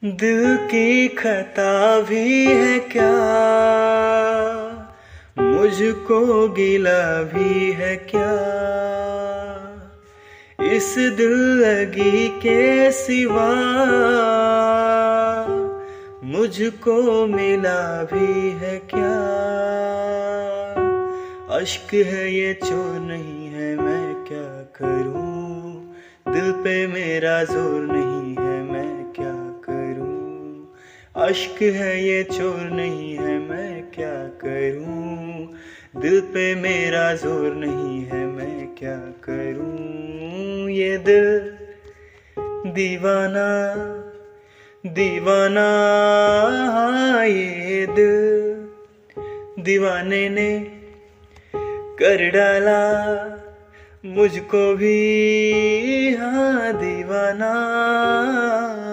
दिल की खता भी है क्या, मुझको गिला भी है क्या, इस दिल लगी के सिवा मुझको मिला भी है क्या। अश्क है ये चोर नहीं है, मैं क्या करूं, दिल पे मेरा जोर नहीं है, मैं क्या करूं। अश्क है ये चोर नहीं है, मैं क्या करूं, दिल पे मेरा जोर नहीं है, मैं क्या करूं। ये दिल दीवाना दीवाना, ये दिल दीवाने ने कर डाला मुझको भी, हाँ दीवाना।